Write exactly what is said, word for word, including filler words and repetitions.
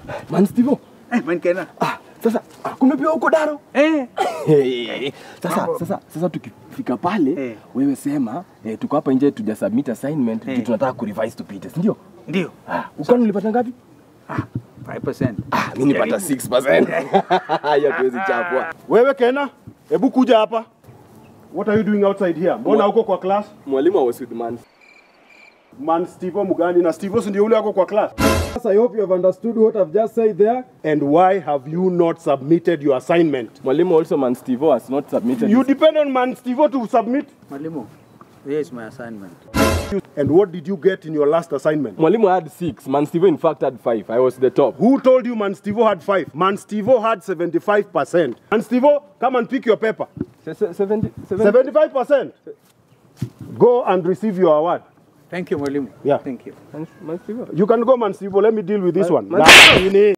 Man Steve. Eh, man Kena. Ah, sasa kumbe pia uko Daro? Eh. Sasa sasa sasa tukifika pale eh. wewe sema eh, tuko hapa nje tuja submit assignment eh. tunataka ku revise tupite, si ndio? Ndio. Ah, uko nilipata ngapi? Ah, five percent. Ah, mimi nipata six percent. Hiyo tuwezi chapwa. Wewe Kena, hebu kuja hapa. What are you doing outside here? Mbona uko kwa class? Mwalimu was with man. Man Steve mugani na Steve si ndio ule wako kwa class? Yes, I hope you have understood what I've just said there. And why have you not submitted your assignment? Mwalimu also Man Steve has not submitted. You depend on Man Steve to submit? Mwalimu, here is my assignment. And what did you get in your last assignment? Mwalimu had six. Man Steve in fact had five. I was the top. Who told you Man Steve had five? Man Steve had seventy-five percent. Man Steve, come and pick your paper. seventy, seventy-five percent. Go and receive your award. Thank you, Mwalimu. Yeah. Thank you. Man Steve. You can go, Man Steve. Let me deal with this Man, one. Man